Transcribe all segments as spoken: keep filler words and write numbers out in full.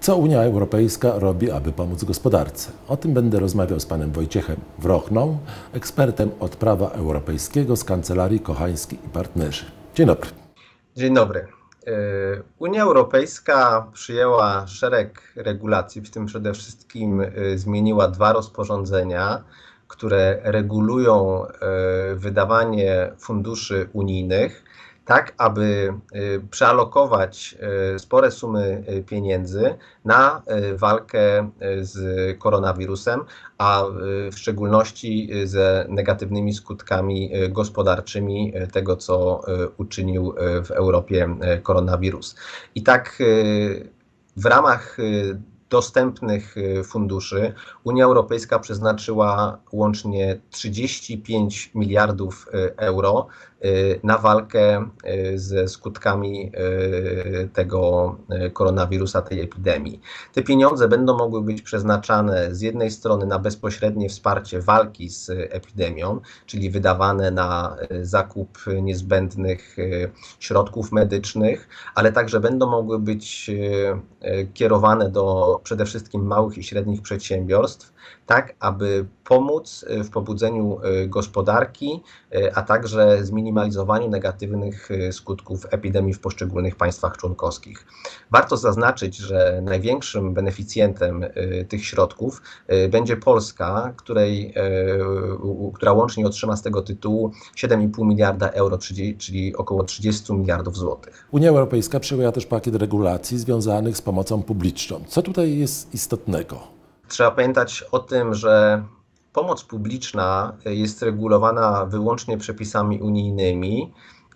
Co Unia Europejska robi, aby pomóc gospodarce? O tym będę rozmawiał z panem Wojciechem Wrochną, ekspertem od prawa europejskiego z Kancelarii Kochański i Partnerzy. Dzień dobry. Dzień dobry. Unia Europejska przyjęła szereg regulacji, w tym przede wszystkim zmieniła dwa rozporządzenia, które regulują wydawanie funduszy unijnych, tak aby przealokować spore sumy pieniędzy na walkę z koronawirusem, a w szczególności ze negatywnymi skutkami gospodarczymi tego, co uczynił w Europie koronawirus. I tak w ramach dostępnych funduszy Unia Europejska przeznaczyła łącznie trzydzieści pięć miliardów euro na walkę ze skutkami tego koronawirusa, tej epidemii. Te pieniądze będą mogły być przeznaczane z jednej strony na bezpośrednie wsparcie walki z epidemią, czyli wydawane na zakup niezbędnych środków medycznych, ale także będą mogły być kierowane do przede wszystkim małych i średnich przedsiębiorstw, tak aby pomóc w pobudzeniu gospodarki, a także zminimalizowaniu negatywnych skutków epidemii w poszczególnych państwach członkowskich. Warto zaznaczyć, że największym beneficjentem tych środków będzie Polska, której, która łącznie otrzyma z tego tytułu siedem i pół miliarda euro, czyli, czyli około trzydzieści miliardów złotych. Unia Europejska przyjęła też pakiet regulacji związanych z pomocą publiczną. Co tutaj jest istotnego? Trzeba pamiętać o tym, że pomoc publiczna jest regulowana wyłącznie przepisami unijnymi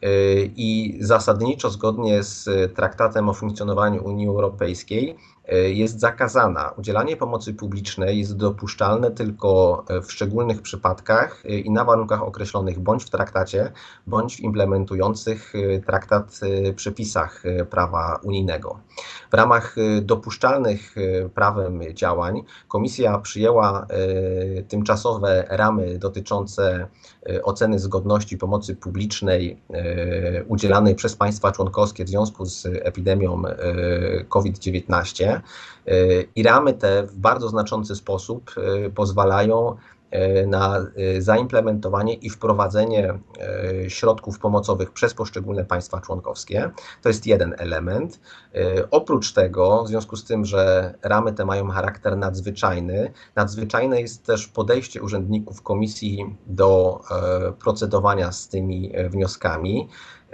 i zasadniczo zgodnie z Traktatem o funkcjonowaniu Unii Europejskiej jest zakazana. Udzielanie pomocy publicznej jest dopuszczalne tylko w szczególnych przypadkach i na warunkach określonych bądź w traktacie, bądź w implementujących traktat przepisach prawa unijnego. W ramach dopuszczalnych prawem działań Komisja przyjęła tymczasowe ramy dotyczące oceny zgodności pomocy publicznej udzielanej przez państwa członkowskie w związku z epidemią COVID dziewiętnaście. I ramy te w bardzo znaczący sposób pozwalają na zaimplementowanie i wprowadzenie środków pomocowych przez poszczególne państwa członkowskie. To jest jeden element. Oprócz tego, w związku z tym, że ramy te mają charakter nadzwyczajny, nadzwyczajne jest też podejście urzędników Komisji do procedowania z tymi wnioskami.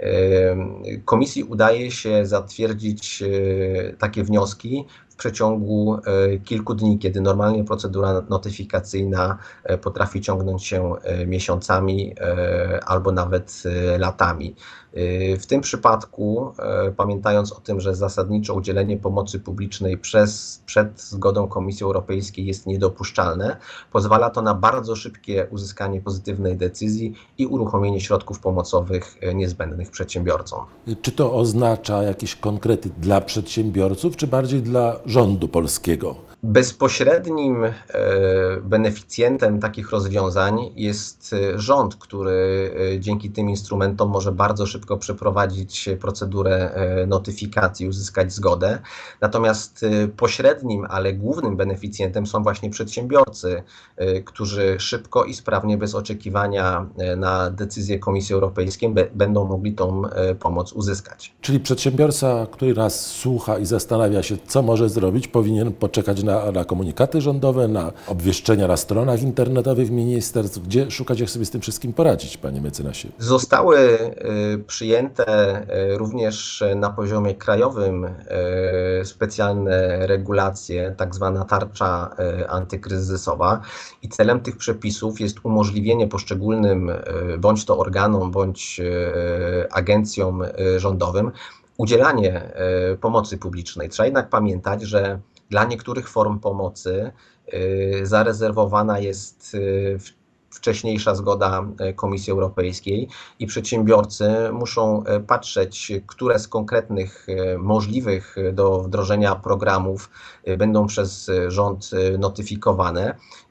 Komisji udaje się zatwierdzić takie wnioski w przeciągu kilku dni, kiedy normalnie procedura notyfikacyjna potrafi ciągnąć się miesiącami albo nawet latami. W tym przypadku, pamiętając o tym, że zasadniczo udzielenie pomocy publicznej przez, przed zgodą Komisji Europejskiej jest niedopuszczalne, pozwala to na bardzo szybkie uzyskanie pozytywnej decyzji i uruchomienie środków pomocowych niezbędnych przedsiębiorcom. Czy to oznacza jakieś konkrety dla przedsiębiorców, czy bardziej dla rządu polskiego? Bezpośrednim beneficjentem takich rozwiązań jest rząd, który dzięki tym instrumentom może bardzo szybko przeprowadzić procedurę notyfikacji, uzyskać zgodę. Natomiast pośrednim, ale głównym beneficjentem są właśnie przedsiębiorcy, którzy szybko i sprawnie, bez oczekiwania na decyzję Komisji Europejskiej, będą mogli tą pomoc uzyskać. Czyli przedsiębiorca, który nas słucha i zastanawia się, co może zrobić, powinien poczekać na Na, na komunikaty rządowe, na obwieszczenia na stronach internetowych ministerstw. Gdzie szukać, jak sobie z tym wszystkim poradzić, panie mecenasie? Zostały y, przyjęte y, również na poziomie krajowym y, specjalne regulacje, tak zwana tarcza y, antykryzysowa, i celem tych przepisów jest umożliwienie poszczególnym y, bądź to organom, bądź y, agencjom y, rządowym udzielanie y, pomocy publicznej. Trzeba jednak pamiętać, że dla niektórych form pomocy y, zarezerwowana jest y, wcześniejsza zgoda Komisji Europejskiej i przedsiębiorcy muszą patrzeć, które z konkretnych możliwych do wdrożenia programów będą przez rząd notyfikowane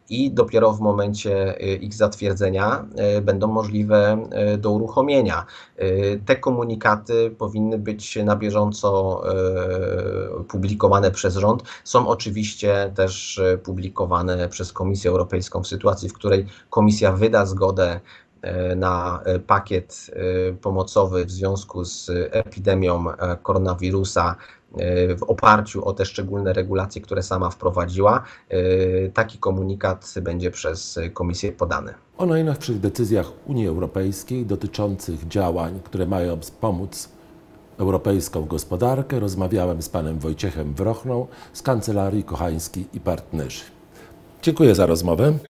i dopiero w momencie ich zatwierdzenia będą możliwe do uruchomienia. Te komunikaty powinny być na bieżąco publikowane przez rząd. Są oczywiście też publikowane przez Komisję Europejską w sytuacji, w której Komisja wyda zgodę na pakiet pomocowy w związku z epidemią koronawirusa w oparciu o te szczególne regulacje, które sama wprowadziła. Taki komunikat będzie przez Komisję podany. O najnowszych decyzjach Unii Europejskiej dotyczących działań, które mają wspomóc europejską gospodarkę, rozmawiałem z panem Wojciechem Wrochną z Kancelarii Kochański i Partnerzy. Dziękuję za rozmowę.